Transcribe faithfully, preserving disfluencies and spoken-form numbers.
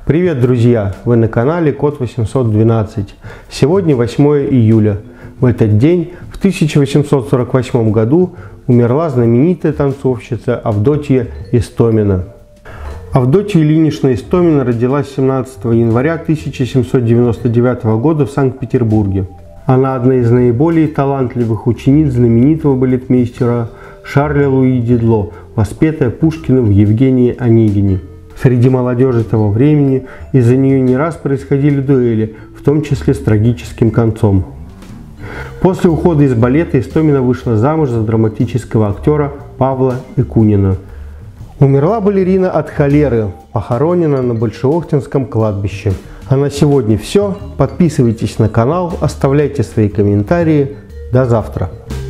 Привет, друзья! Вы на канале Код восемьсот двенадцать. Сегодня восьмое июля. В этот день, в тысяча восемьсот сорок восьмом году, умерла знаменитая танцовщица Авдотья Истомина. Авдотья Ильинична Истомина родилась семнадцатого января тысяча семьсот девяносто девятого года в Санкт-Петербурге. Она одна из наиболее талантливых учениц знаменитого балетмейстера Шарля Луи Дидло, воспетая Пушкиным в Евгении Онегине. Среди молодежи того времени из-за нее не раз происходили дуэли, в том числе с трагическим концом. После ухода из балета Истомина вышла замуж за драматического актера Павла Якунина. Умерла балерина от холеры, похоронена на Большеохтинском кладбище. А на сегодня все. Подписывайтесь на канал, оставляйте свои комментарии. До завтра.